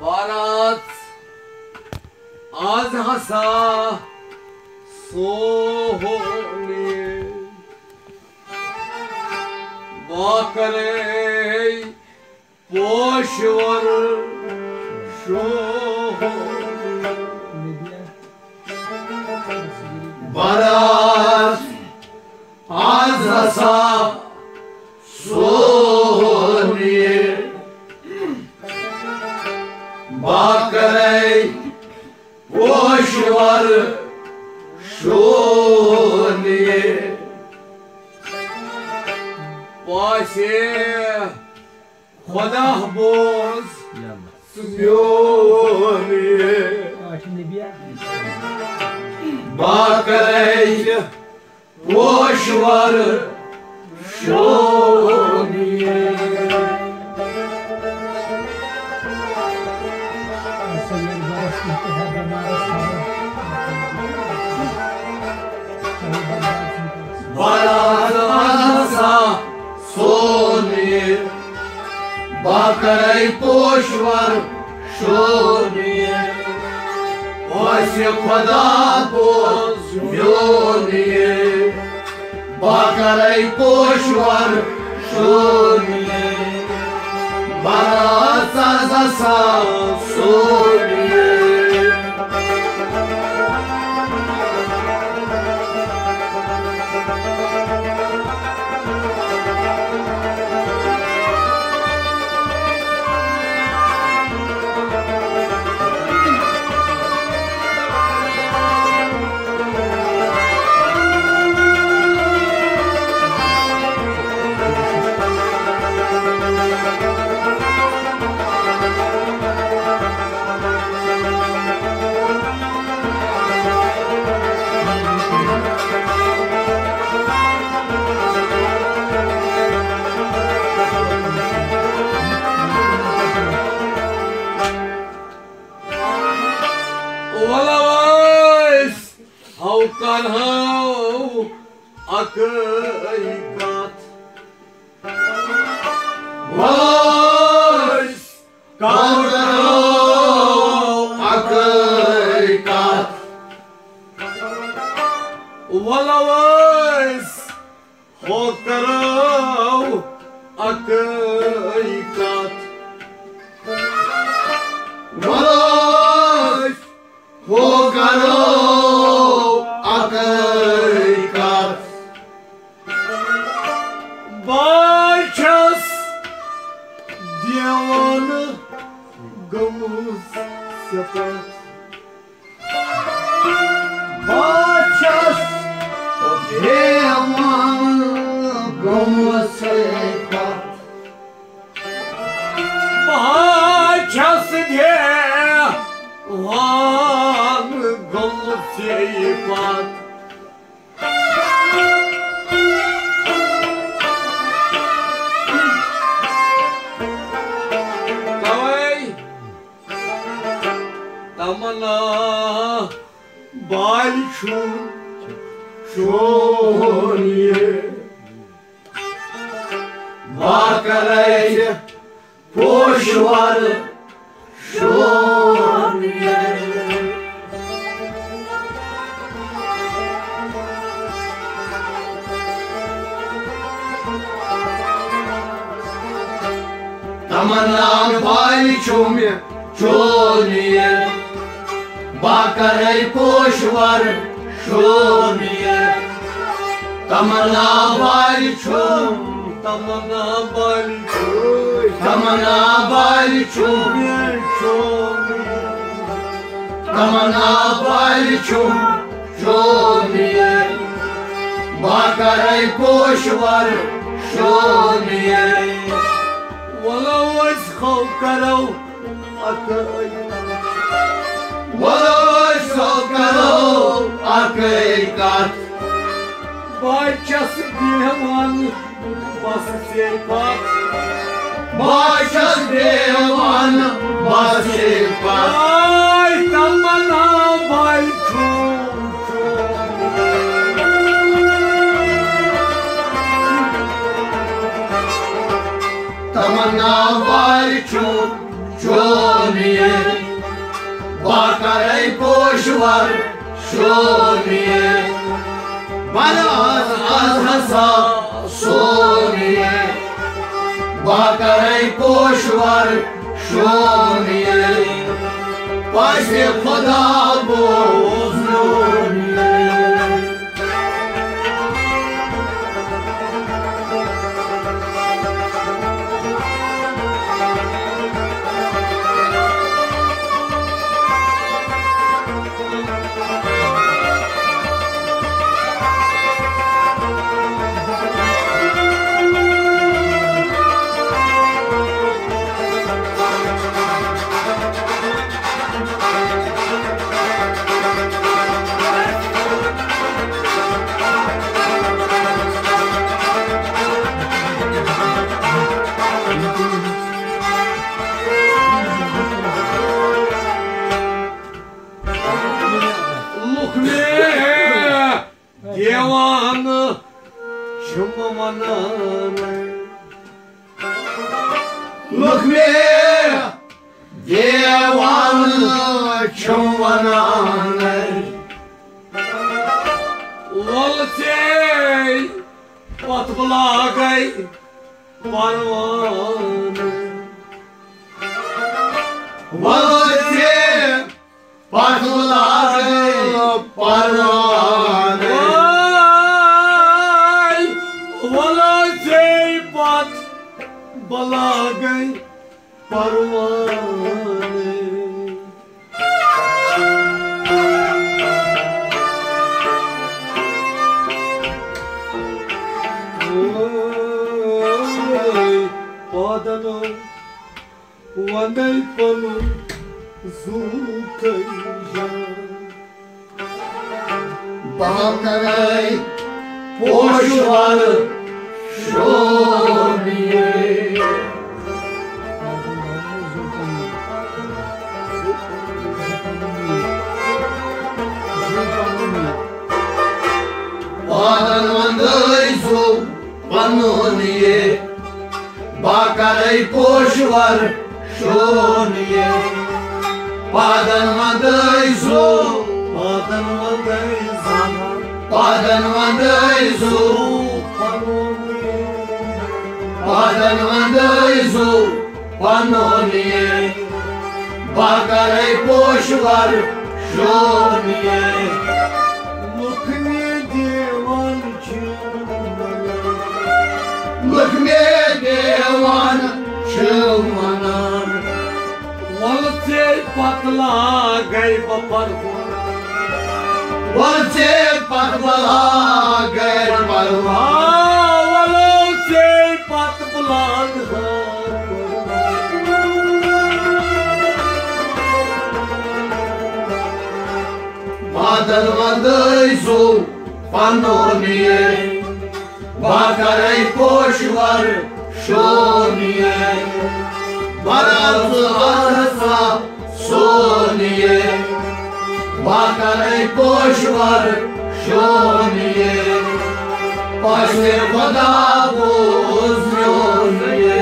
Barat az hasa sohoni Bakarey boşvar şohoni Barat az hasa sohoni Bakarey boşvar şoni Başı Khodah boz Sumyoni Bakarey boşvar şoni Baratasa soni Bakarey boşvar şoni Başı Khodah boz Sumyoni Bakarey boşvar şoni Baratasa soni Wallawas haukan hau akaikat Wallawas haukan hau akaikat Wallawas haukan hau akaikat Wallawas Hokaro akaikat Başas diyavanı gamuz sepat Başas diyavanı gamuz sepat Başas diyavanı gamuz sepat Tamana balçun şoniye Bakarey boşvar şoniye Tamana balçun şoniye Bakarey boşvar şoniye Tamana balçun Tamana balçun Tamana balçun Tamana balçun şoniye Bakarey boşvar şoniye Wallawas haukan akaikat Wallawas haukan akaikat Başas diyavanı sepat Başas diyavanı sepat Ay tamana balçun Tamana balçun Șonie, Bacarei Coșoar, Șonie, Balas Azhasa, Sonie, Bacarei Coșoar, Șonie, Paște Podabo, Zlonie. Lukme Devan Chumvanane Voltei Patblagai Parvane Voltei Patblagai Parvane Voltei Patblagai Parvane Padano Vanai Panu Zukaija Bakarai Poshvar Shoniye Padan Vandai Zu Panoniye Bacarei Poșoar, Șonie, Padan Vandai Zu, Padan Vandai Zu, Padan Vandai Zu, Padan Vandai Zu, Panonie, Bacarei Poșoar, Șonie, Lukme Devan Lukme Devan Chumvanan Voltei Patblagai Parvane Voltei Patblagai Parvane Voltei Patblagai Padan Vandai Zu Panonie Bacarei Poșoar, Șonie, Balas Azhasa, Sonie, Bacarei Poșoar, Șonie, Paște Podabo, Zlonie.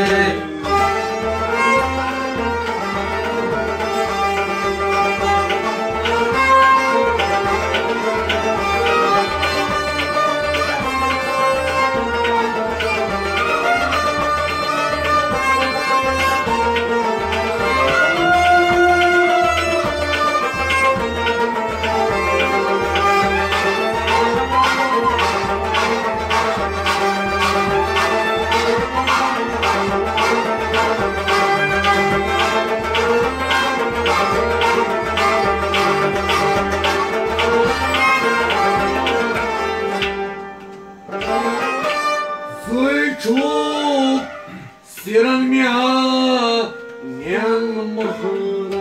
Siran mea neam mahara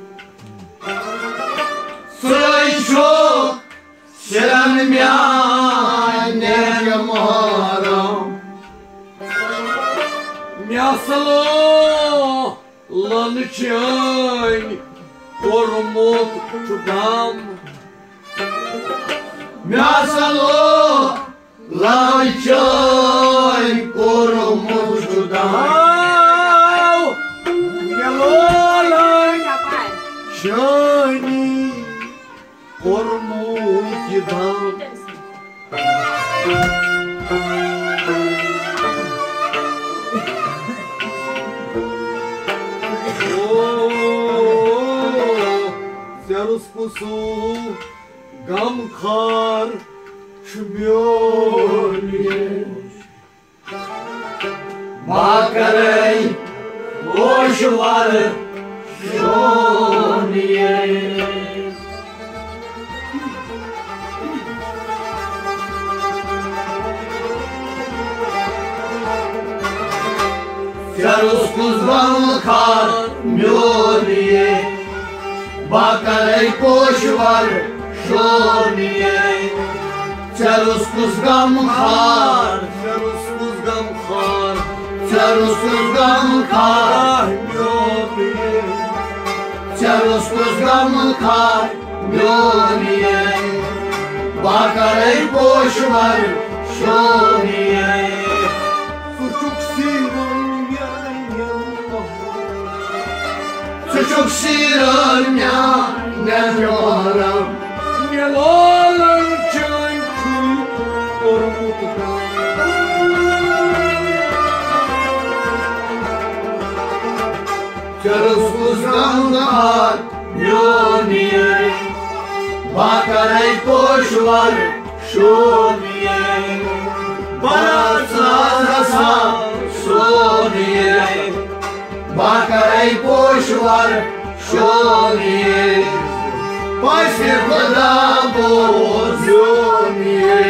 Să-i joc Siran mea neam mahara Mea salo Lanıçani Korumut çudam Mea salo Lanıçani Korumut çudam Melo pusu gam khar shmyoni Makarei boşvar shoniye Yarus kuzgan kar myoniye Bakarei boşvar shoniye Yarus kuzgan kar Yarus kuzgan kar Yarus kuzgan kar myoniye Yarus kuzgan kar myoniye Bakarei boşvar shoniye Suçuk siron Suçuk siron ya ne yoram Ne lolam çünkü korkutukta Yarus kuzgan kar myoniye Bakarei boşvar shoniye Barasa shoniye Bakarei boşvar shoniye Paşe koda bozyoniye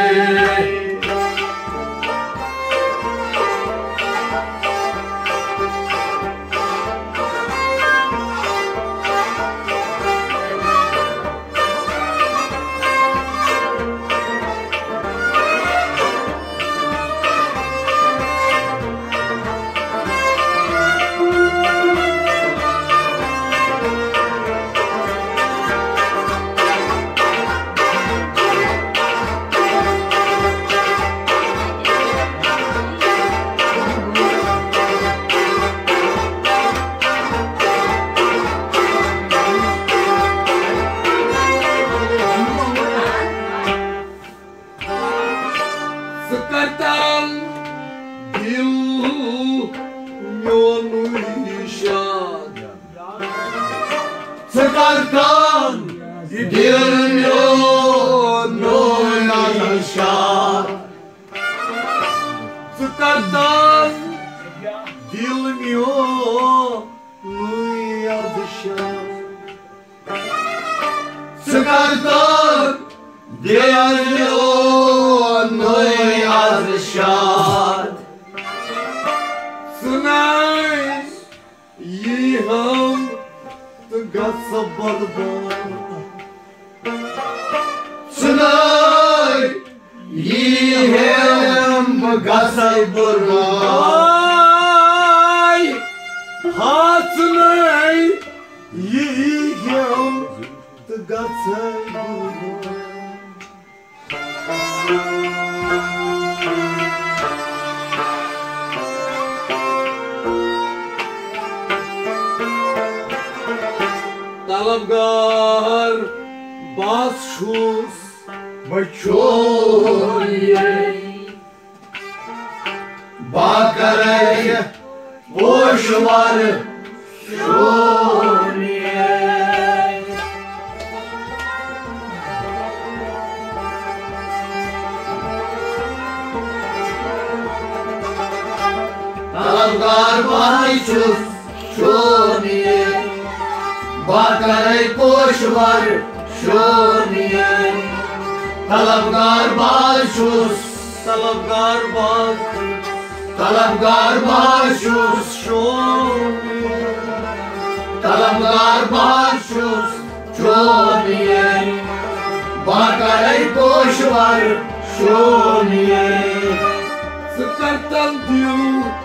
Sıkartan dil nyonuyşa Sıkartan dil nyonuyşa Sıkartan dil nyonuyşa Sıkartan dil Azşad Sunay Yiham Gatsa barbar Sunay Yiham Gatsa barbar Sunay Yiham Gatsa barbar Talabgar basşus baçoye Bakarei boşvar shoniye Talabgar basşus shoniye Bakarei boşvar shoniye Talabgar başus Talabgar başus shoniye Talabgar başus shoniye Bakarei boşvar shoniye Sıkartan dil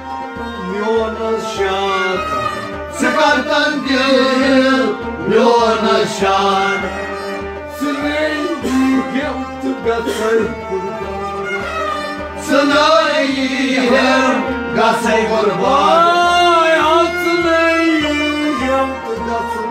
myonashad Sıkartan dil myonashad Sınay yihem tıgatsay kurban Sınay yihem gatsay kurban Sınay yihem tıgatsay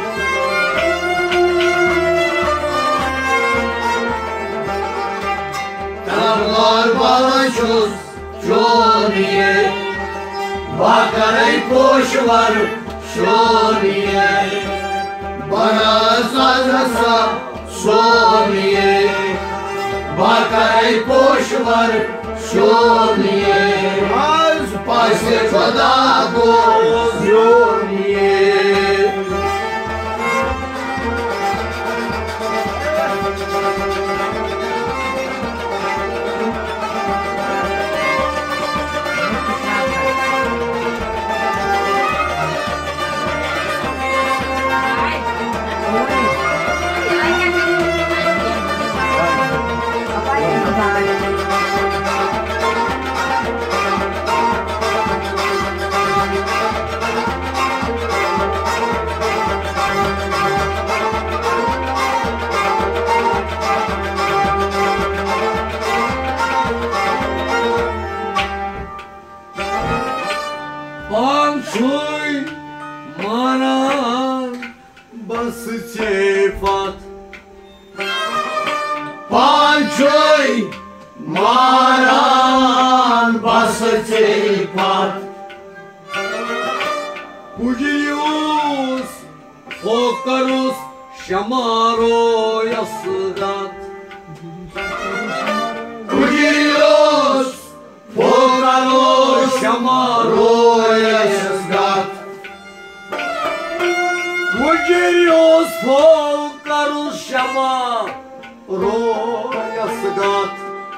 Talabgar başus shoniye Bakarei boşvar shoniye bana sazasa soniye Bakare poşvar şoniye Az pase kodago zoniye Pançoy maran basıce fat Pançoy maran basıce fat Kugiyus fokarus şamaro yasıdat Kugiyus fokarus şamaro yasıdat Kugiyus fokarus şamaro yasıdat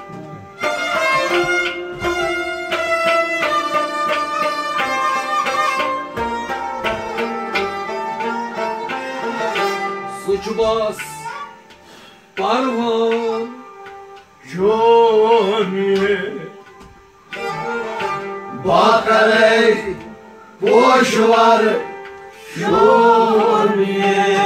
Suçbaz parvan Joniye Bakare poşvar şoniye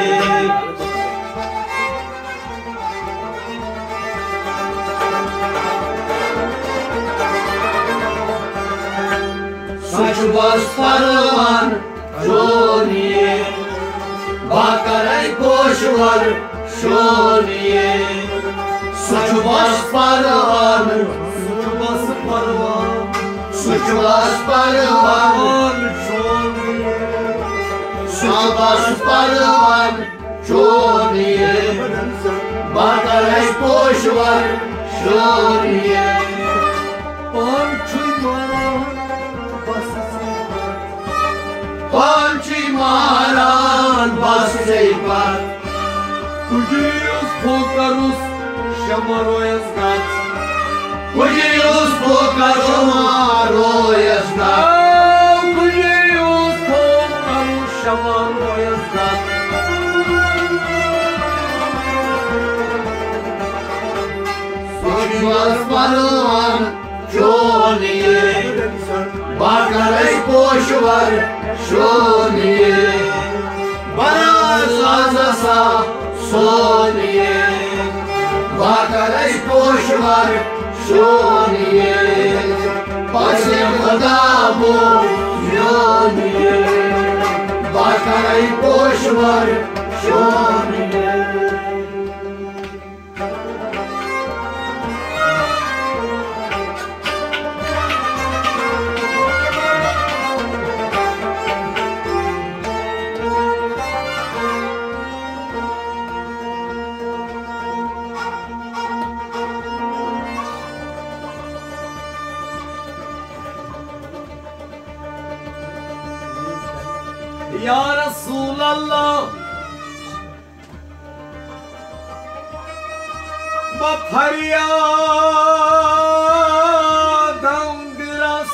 Suçbaz parvan Joniye Bakare poşvar şoniye Suçbaz parvan Suçbaz parvan Suçbaz parvan şoniye Suçbaz parvan şoniye Bakare poşvar şoniye Pançoy maran Pançoy maran basıce fat Kugiyus fokarus şamaro yasıdat Kugiyus fokarus şamaro yasıdat Kugiyus fokarus şamaro yasıdat Suçbaz parvan şoniye Bakare poşvar şoniye Bana sazasa soniye Bakare poşvar şoniye Paşem kadamu yoniye Bakare poşvar şoniye Ya Resulallah Feryadam biraz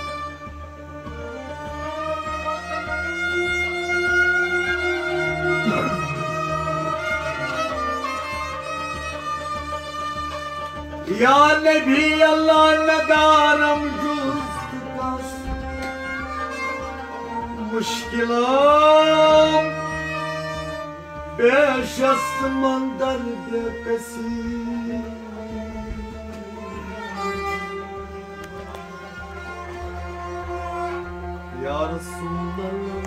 Ya Nebi Allah ne darım cüzgüdas Müşkilam beş asmandan bekasi Ya Resulallah